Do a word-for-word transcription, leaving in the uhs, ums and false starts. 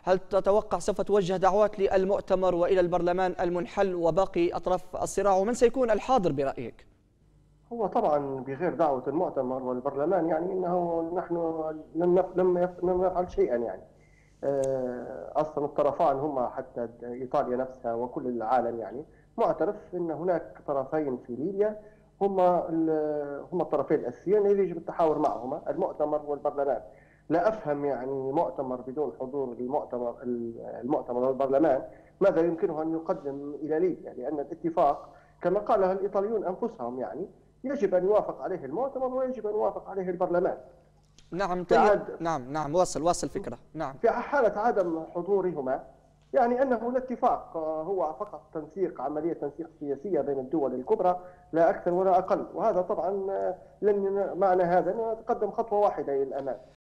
هل تتوقع سوف توجه دعوات للمؤتمر وإلى البرلمان المنحل وباقي أطراف الصراع، ومن سيكون الحاضر برأيك؟ هو طبعا بغير دعوة المؤتمر والبرلمان يعني انه نحن لم نف- لم يف- لم نفعل شيئا يعني. آه، اصلا الطرفان هم حتى ايطاليا نفسها وكل العالم يعني معترف ان هناك طرفين في ليبيا، هما ال- هما الطرفين الاساسيين اللي يجب التحاور معهما المؤتمر والبرلمان. لا افهم يعني مؤتمر بدون حضور المؤتمر المؤتمر والبرلمان ماذا يمكنه ان يقدم الى ليبيا، لان الاتفاق كما قالها الايطاليون انفسهم يعني يجب ان يوافق عليه المؤتمر ويجب ان يوافق عليه البرلمان. نعم في طيب، عاد نعم نعم واصل واصل فكرة. نعم في حالة عدم حضورهما يعني أنه الاتفاق هو فقط تنسيق، عملية تنسيق سياسية بين الدول الكبرى لا أكثر ولا أقل، وهذا طبعا لن معنى هذا نتقدم خطوة واحدة إلى الأمام.